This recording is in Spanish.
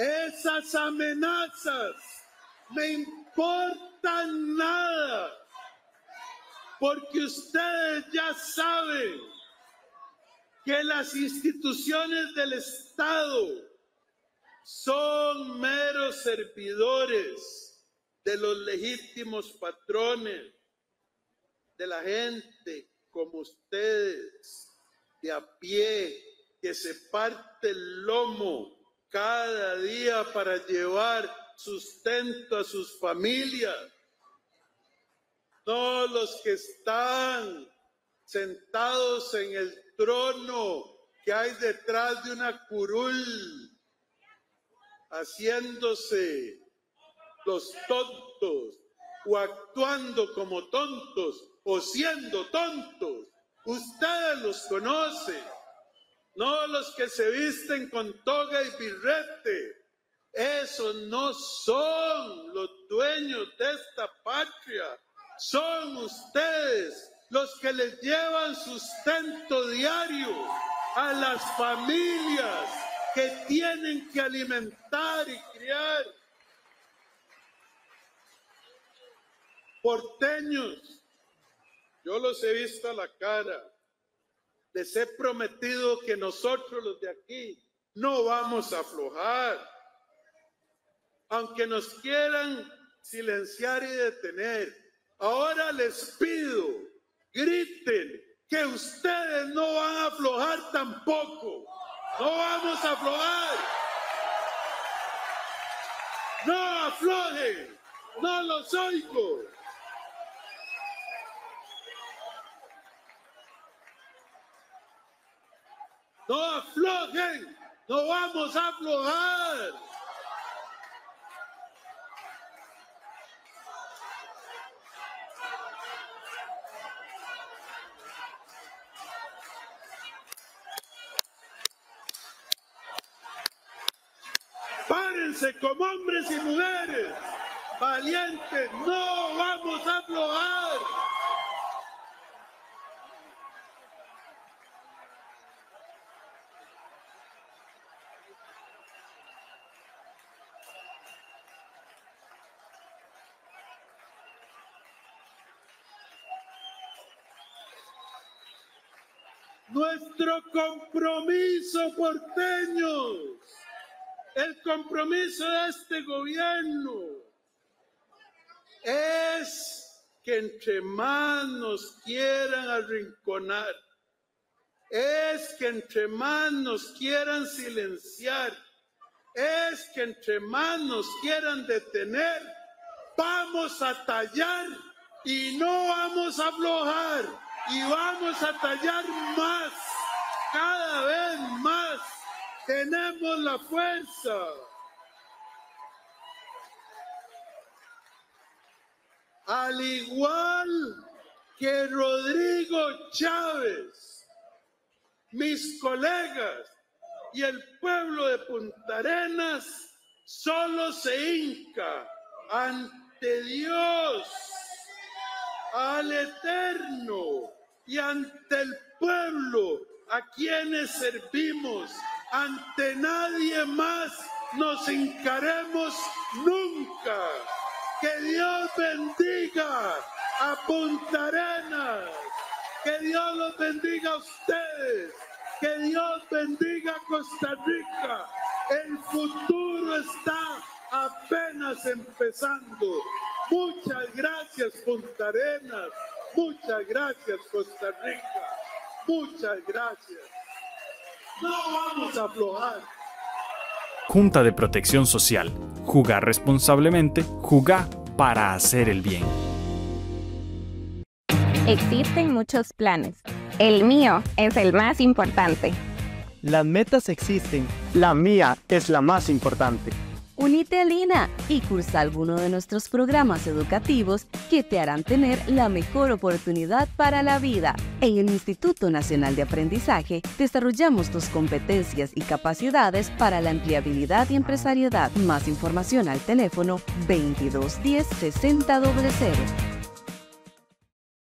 Esas amenazas me importan nada, porque ustedes ya saben que las instituciones del Estado son meros servidores de los legítimos patrones, de la gente como ustedes, de a pie, que se parte el lomo cada día para llevar sustento a sus familias. No los que están sentados en el trono que hay detrás de una curul, haciéndose los tontos o actuando como tontos o siendo tontos. Ustedes los conocen, no los que se visten con toga y birrete. Esos no son los dueños de esta patria. Son ustedes los que les llevan sustento diario a las familias que tienen que alimentar y criar. Porteños, yo los he visto a la cara. Les he prometido que nosotros los de aquí no vamos a aflojar. Aunque nos quieran silenciar y detener, ahora les pido, griten que ustedes no van a aflojar tampoco. No vamos a aflojar. No aflojen, no los oigo. No aflojen, no vamos a aflojar. Párense como hombres y mujeres, valientes, no vamos a aflojar. Nuestro compromiso, porteños, el compromiso de este gobierno es que entre más nos quieran arrinconar, es que entre más nos quieran silenciar, es que entre más nos quieran detener, vamos a tallar y no vamos a aflojar y vamos a tallar más, cada vez más. Tenemos la fuerza. Al igual que Rodrigo Chávez, mis colegas y el pueblo de Punta Arenas solo se hinca ante Dios, al Eterno y ante el pueblo a quienes servimos. Ante nadie más nos hincaremos nunca. Que Dios bendiga a Punta Arenas. Que Dios los bendiga a ustedes. Que Dios bendiga a Costa Rica. El futuro está apenas empezando. Muchas gracias, Punta Arenas. Muchas gracias, Costa Rica. Muchas gracias. No vamos a aflojar. Junta de Protección Social. Jugar responsablemente, jugar para hacer el bien. Existen muchos planes. El mío es el más importante. Las metas existen. La mía es la más importante. Unite a Lina y cursa alguno de nuestros programas educativos que te harán tener la mejor oportunidad para la vida. En el Instituto Nacional de Aprendizaje desarrollamos tus competencias y capacidades para la empleabilidad y empresariedad. Más información al teléfono 2210 6000.